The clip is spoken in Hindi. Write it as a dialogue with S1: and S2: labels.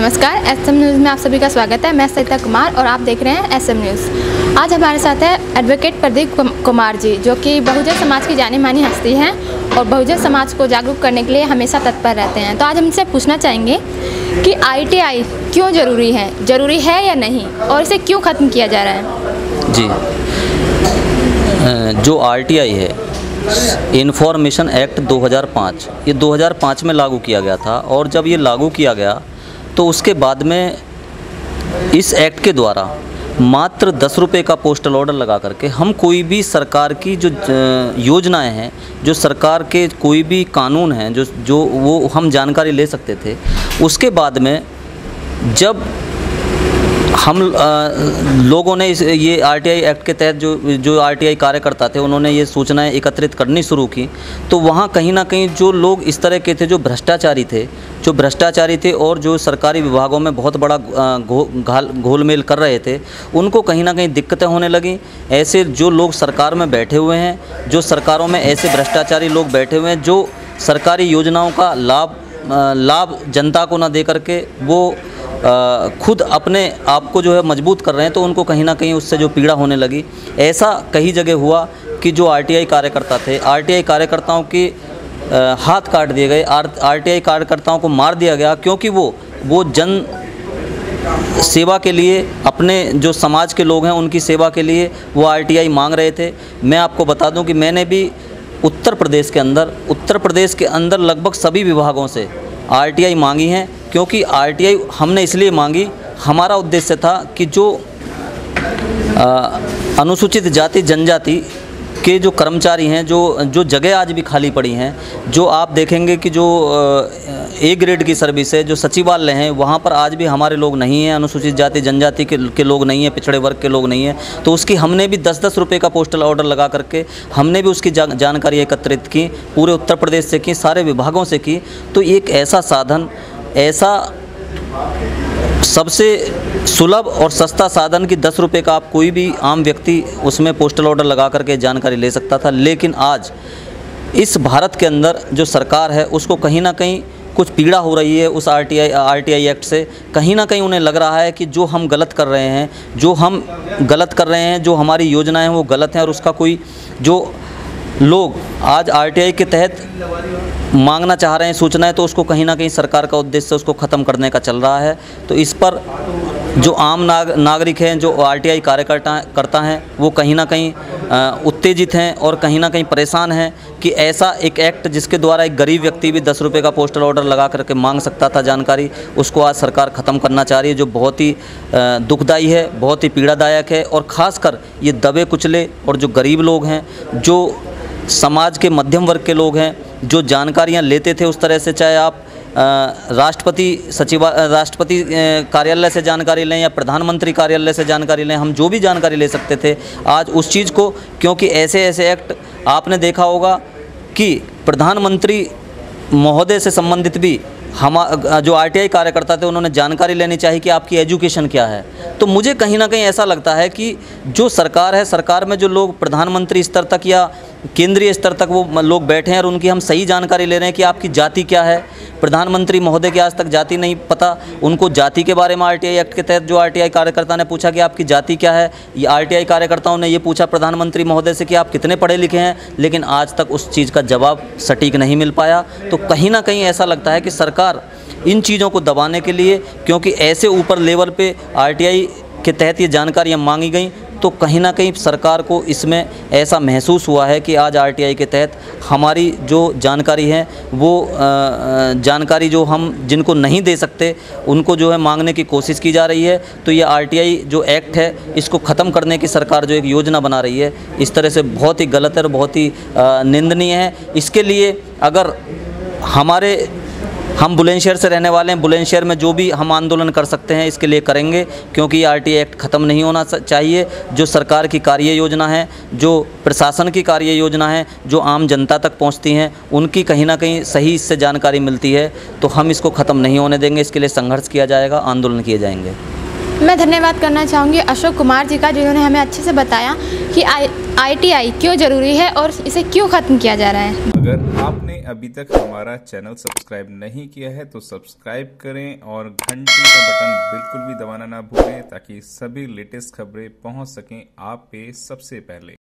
S1: नमस्कार, एसएम न्यूज़ में आप सभी का स्वागत है। मैं सरिता कुमार और आप देख रहे हैं एसएम न्यूज़। आज हमारे साथ है एडवोकेट प्रदीप कुमार जी, जो कि बहुजन समाज की जानी मानी हस्ती हैं और बहुजन समाज को जागरूक करने के लिए हमेशा तत्पर रहते हैं। तो आज हम इनसे पूछना चाहेंगे कि ITI क्यों ज़रूरी है या नहीं, और इसे क्यों ख़त्म किया जा रहा है।
S2: जी, जो RTI है, इन्फॉर्मेशन एक्ट 2005, ये 2005 में लागू किया गया था। और जब ये लागू किया गया तो उसके बाद में इस एक्ट के द्वारा मात्र 10 रुपये का पोस्टल ऑर्डर लगा करके हम कोई भी सरकार की जो योजनाएं हैं, जो सरकार के कोई भी कानून हैं, जो वो हम जानकारी ले सकते थे। उसके बाद में जब हम लोगों ने ये RTI एक्ट के तहत जो RTI कार्यकर्ता थे, उन्होंने ये सूचनाएं एकत्रित करनी शुरू की, तो वहाँ कहीं ना कहीं जो लोग इस तरह के थे, जो भ्रष्टाचारी थे और जो सरकारी विभागों में बहुत बड़ा घोलमेल कर रहे थे, उनको कहीं ना कहीं दिक्कतें होने लगी। ऐसे जो लोग सरकार में बैठे हुए हैं, जो सरकारों में ऐसे भ्रष्टाचारी लोग बैठे हुए हैं, जो सरकारी योजनाओं का लाभ जनता को ना दे करके वो खुद अपने आप को जो है मजबूत कर रहे हैं, तो उनको कहीं ना कहीं उससे जो पीड़ा होने लगी। ऐसा कई जगह हुआ कि जो RTI कार्यकर्ता थे, RTI कार्यकर्ताओं के हाथ काट दिए गए, RTI कार्यकर्ताओं को मार दिया गया, क्योंकि वो जन सेवा के लिए, अपने जो समाज के लोग हैं उनकी सेवा के लिए वो RTI मांग रहे थे। मैं आपको बता दूं कि मैंने भी उत्तर प्रदेश के अंदर लगभग सभी विभागों से RTI मांगी हैं, क्योंकि RTI हमने इसलिए मांगी, हमारा उद्देश्य था कि जो अनुसूचित जाति जनजाति के जो कर्मचारी हैं, जो जगह आज भी खाली पड़ी हैं, जो आप देखेंगे कि जो A ग्रेड की सर्विस है, जो सचिवालय हैं, वहाँ पर आज भी हमारे लोग नहीं हैं, अनुसूचित जाति जनजाति के लोग नहीं हैं, पिछड़े वर्ग के लोग नहीं हैं। तो उसकी हमने भी 10-10 रुपये का पोस्टल ऑर्डर लगा करके हमने भी उसकी जानकारी एकत्रित की, पूरे उत्तर प्रदेश से की, सारे विभागों से की। तो एक ऐसा साधन, ऐसा सबसे सुलभ और सस्ता साधन कि 10 रुपये का आप कोई भी आम व्यक्ति उसमें पोस्टल ऑर्डर लगा करके जानकारी ले सकता था। लेकिन आज इस भारत के अंदर जो सरकार है, उसको कहीं ना कहीं कुछ पीड़ा हो रही है उस RTI एक्ट से। कहीं ना कहीं उन्हें लग रहा है कि जो हम गलत कर रहे हैं, जो हमारी योजनाएं हैं वो गलत हैं, और उसका कोई जो लोग आज RTI के तहत मांगना चाह रहे हैं सूचनाएं, तो उसको कहीं ना कहीं सरकार का उद्देश्य उसको ख़त्म करने का चल रहा है। तो इस पर जो आम नागरिक हैं, जो RTI कार्यकर्ता हैं, वो कहीं ना कहीं उत्तेजित हैं और कहीं ना कहीं परेशान हैं कि ऐसा एक एक्ट जिसके द्वारा एक गरीब व्यक्ति भी 10 रुपये का पोस्टल ऑर्डर लगा करके मांग सकता था जानकारी, उसको आज सरकार ख़त्म करना चाह रही है, जो बहुत ही दुखदायी है, बहुत ही पीड़ादायक है। और ख़ासकर ये दबे कुचले और जो गरीब लोग हैं, जो समाज के मध्यम वर्ग के लोग हैं, जो जानकारियां लेते थे उस तरह से, चाहे आप राष्ट्रपति कार्यालय से जानकारी लें या प्रधानमंत्री कार्यालय से जानकारी लें, हम जो भी जानकारी ले सकते थे, आज उस चीज़ को, क्योंकि ऐसे एक्ट आपने देखा होगा कि प्रधानमंत्री महोदय से संबंधित भी जो RTI कार्यकर्ता थे, उन्होंने जानकारी लेनी चाहिए कि आपकी एजुकेशन क्या है। तो मुझे कहीं ना कहीं ऐसा लगता है कि जो सरकार है, सरकार में जो लोग प्रधानमंत्री स्तर तक या केंद्रीय स्तर तक वो लोग बैठे हैं और उनकी हम सही जानकारी ले रहे हैं कि आपकी जाति क्या है। प्रधानमंत्री महोदय की आज तक जाति नहीं पता, उनको जाति के बारे में RTI एक्ट के तहत जो RTI कार्यकर्ता ने पूछा कि आपकी जाति क्या है, ये RTI कार्यकर्ताओं ने ये पूछा प्रधानमंत्री महोदय से कि आप कितने पढ़े लिखे हैं, लेकिन आज तक उस चीज़ का जवाब सटीक नहीं मिल पाया। तो कहीं ना कहीं ऐसा लगता है कि सरकार इन चीज़ों को दबाने के लिए, क्योंकि ऐसे ऊपर लेवल पे RTI के तहत ये जानकारियाँ मांगी गई, तो कहीं ना कहीं सरकार को इसमें ऐसा महसूस हुआ है कि आज RTI के तहत हमारी जो जानकारी है, वो जानकारी जो हम जिनको नहीं दे सकते, उनको जो है मांगने की कोशिश की जा रही है। तो ये RTI जो एक्ट है, इसको ख़त्म करने की सरकार जो एक योजना बना रही है, इस तरह से बहुत ही गलत है और बहुत ही निंदनीय है। इसके लिए अगर हम बुलंदशहर से रहने वाले हैं, बुलंदशहर में जो भी हम आंदोलन कर सकते हैं, इसके लिए करेंगे, क्योंकि ये RTI एक्ट ख़त्म नहीं होना चाहिए। जो सरकार की कार्य योजना है, जो प्रशासन की कार्य योजना है, जो आम जनता तक पहुंचती हैं, उनकी कहीं ना कहीं सही इससे जानकारी मिलती है, तो हम इसको ख़त्म नहीं होने देंगे। इसके लिए संघर्ष किया जाएगा, आंदोलन किए जाएंगे।
S1: मैं धन्यवाद करना चाहूँगी अशोक कुमार जी का, जिन्होंने हमें अच्छे से बताया कि ITI क्यों ज़रूरी है और इसे क्यों ख़त्म किया जा रहा है।
S3: अगर आपने अभी तक हमारा चैनल सब्सक्राइब नहीं किया है तो सब्सक्राइब करें और घंटी का बटन बिल्कुल भी दबाना ना भूलें ताकि सभी लेटेस्ट खबरें पहुंच सकें आप पे सबसे पहले।